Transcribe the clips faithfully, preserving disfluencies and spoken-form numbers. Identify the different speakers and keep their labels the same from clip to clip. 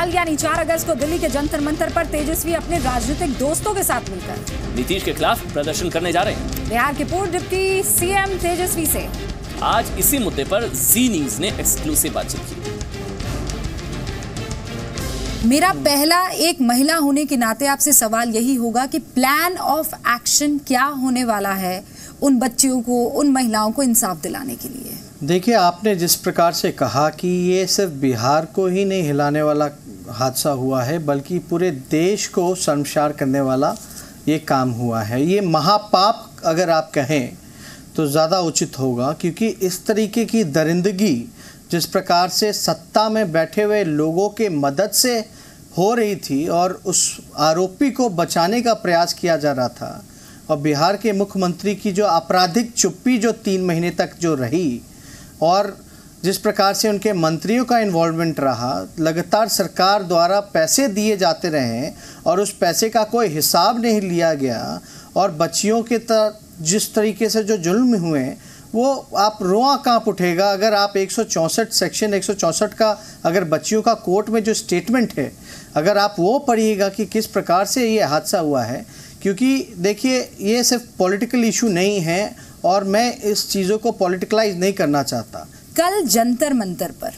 Speaker 1: कल यानी चार अगस्त को दिल्ली के जंतर मंतर पर तेजस्वी अपने राजनीतिक दोस्तों के साथ मिलकर
Speaker 2: नीतीश के खिलाफ प्रदर्शन करने जा रहे हैं।
Speaker 1: बिहार के पूर्व डिप्टी सीएम तेजस्वी से
Speaker 2: आज इसी मुद्दे पर जी न्यूज ने एक्सक्लूसिव बातचीत की।
Speaker 1: मेरा पहला एक महिला होने के नाते आपसे सवाल यही होगा कि प्लान ऑफ एक्शन क्या होने वाला है उन बच्चियों को, उन महिलाओं को इंसाफ दिलाने के लिए।
Speaker 3: देखिए, आपने जिस प्रकार से कहा कि ये सिर्फ बिहार को ही नहीं हिलाने वाला हादसा हुआ है, बल्कि पूरे देश को शर्मसार करने वाला ये काम हुआ है। ये महापाप अगर आप कहें तो ज़्यादा उचित होगा, क्योंकि इस तरीके की दरिंदगी जिस प्रकार से सत्ता में बैठे हुए लोगों के मदद से हो रही थी और उस आरोपी को बचाने का प्रयास किया जा रहा था, और बिहार के मुख्यमंत्री की जो आपराधिक चुप्पी जो तीन महीने तक जो रही, और जिस प्रकार से उनके मंत्रियों का इन्वॉल्वमेंट रहा, लगातार सरकार द्वारा पैसे दिए जाते रहे और उस पैसे का कोई हिसाब नहीं लिया गया, और बच्चियों के तर जिस तरीके से जो जुल्म हुए वो आप रोआ कांप उठेगा। अगर आप एक सौ चौंसठ सेक्शन एक सौ चौंसठ का अगर बच्चियों का कोर्ट में जो स्टेटमेंट है, अगर आप वो पढ़िएगा कि किस प्रकार से ये हादसा हुआ है, क्योंकि देखिए ये सिर्फ पॉलिटिकल इशू नहीं है और मैं इस चीज़ों को पॉलिटिकलाइज नहीं करना चाहता।
Speaker 1: कल जंतर मंतर पर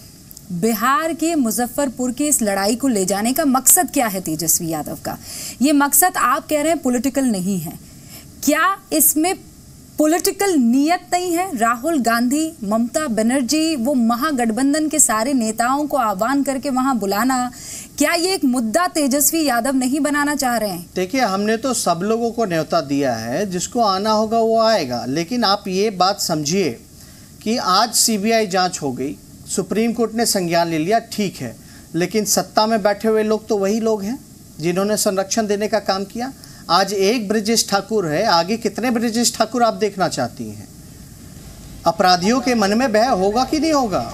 Speaker 1: बिहार के मुजफ्फरपुर की इस लड़ाई को ले जाने का मकसद क्या है तेजस्वी यादव का? ये मकसद आप कह रहे हैं पॉलिटिकल नहीं है, क्या इसमें पॉलिटिकल नियत नहीं है? राहुल गांधी, ममता बनर्जी, वो महागठबंधन के सारे नेताओं को आह्वान करके वहां बुलाना, क्या ये एक मुद्दा तेजस्वी यादव नहीं बनाना चाह रहे हैं?
Speaker 3: देखिए, हमने तो सब लोगों को न्योता दिया है, जिसको आना होगा वो आएगा। लेकिन आप ये बात समझिए कि आज सीबीआई जांच हो गई, सुप्रीम कोर्ट ने संज्ञान ले लिया, ठीक है, लेकिन सत्ता में बैठे हुए लोग तो वही लोग हैं जिन्होंने संरक्षण देने का काम किया। आज एक ब्रजेश ठाकुर है, आगे कितने ब्रजेश ठाकुर आप देखना चाहती हैं? अपराधियों के मन में भय होगा कि नहीं होगा?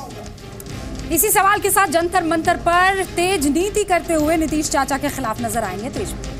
Speaker 1: इसी सवाल के साथ जंतर मंतर पर तेज नीति करते हुए नीतीश चाचा के खिलाफ नजर आएंगे तेज।